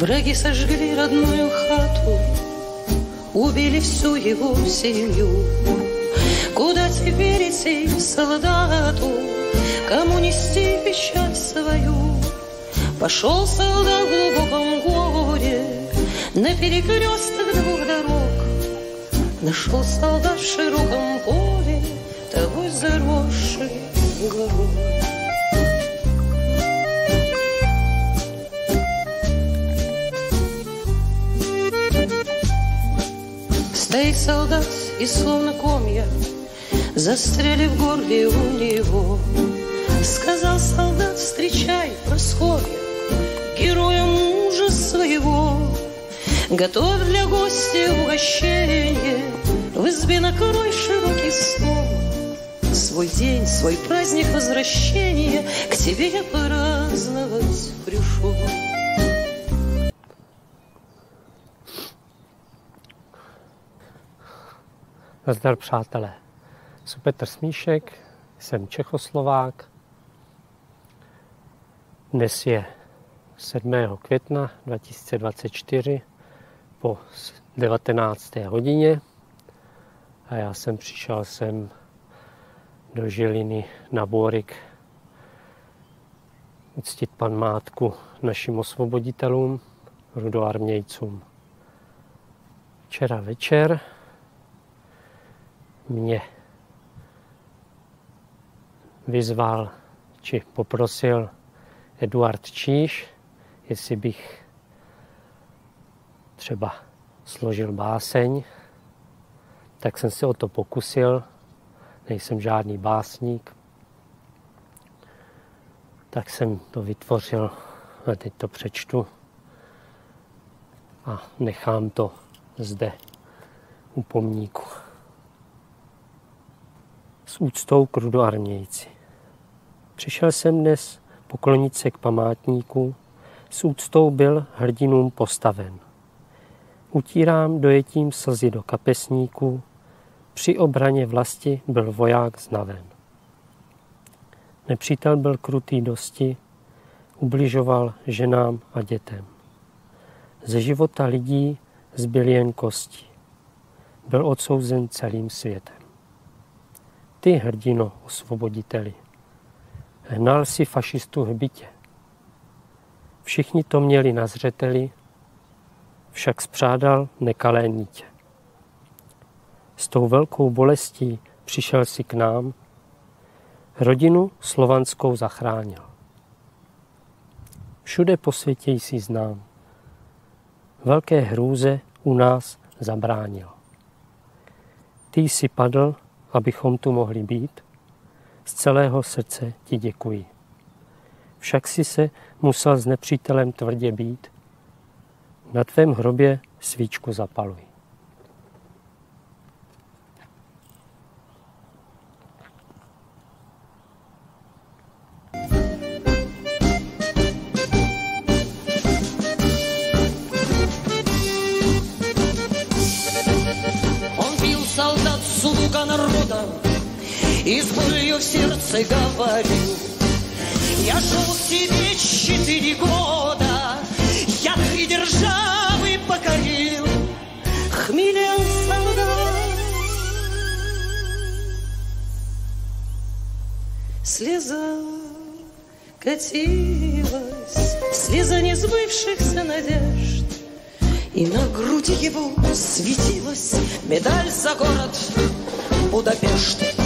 Враги сожгли родную хату, убили всю его семью. Куда теперь идти солдату, кому нести печаль свою? Пошел солдат в глубоком горе на перекресток двух дорог. Нашел солдат в широком поле того заросший горой. Стоит солдат и словно комья застряли в горле у него. Сказал солдат: встречай, Прасковья, героя мужа своего. Готовь для гостя угощение, в избе накрой широкий стол. Свой день, свой праздник возвращения к тебе я праздновать пришел. Nazdar, přátelé. Jsem Petr Smíšek, jsem Čechoslovák. Dnes je 7. května 2024 po 19. hodině a já jsem přišel sem do Žiliny na Bórik uctit památku našim osvoboditelům, rudoarmějcům. Včera večer mě vyzval či poprosil Eduard Číš, jestli bych třeba složil báseň, tak jsem se o to pokusil, nejsem žádný básník, tak jsem to vytvořil a teď to přečtu a nechám to zde u pomníku. S úctou k rudoarmějci. Přišel jsem dnes poklonit se k památníku, s úctou byl hrdinům postaven. Utírám dojetím slzy do kapesníku, při obraně vlasti byl voják znaven. Nepřítel byl krutý dosti, ubližoval ženám a dětem. Ze života lidí zbyl jen kosti. Byl odsouzen celým světem. Ty, hrdino, osvoboditeli, hnal si fašistu hbitě. Všichni to měli na zřeteli, však spřádal nekalé nítě. S tou velkou bolestí přišel si k nám, rodinu slovanskou zachránil. Všude po světě jsi znám, velké hrůze u nás zabránil. Ty jsi padl, abychom tu mohli být, z celého srdce ti děkuji. Však si se musel s nepřítelem tvrdě být, na tvém hrobě svíčku zapaluj. Народа, и с болью в сердце говорю: я жил себе 4 года, я 3 державы покорил. Хмелен солдат, слеза катилась, слеза несбывшихся надежд, и на груди его светилась медаль за город Будапешт.